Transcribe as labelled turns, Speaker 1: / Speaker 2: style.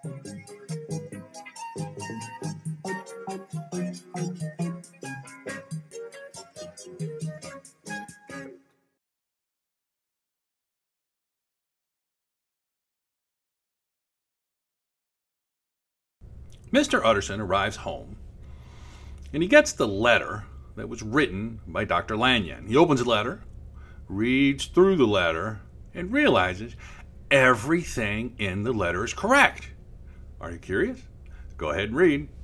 Speaker 1: Mr. Utterson arrives home, and he gets the letter that was written by Dr. Lanyon. He opens the letter, reads through the letter, and realizes everything in the letter is correct. Are you curious? Go ahead and read.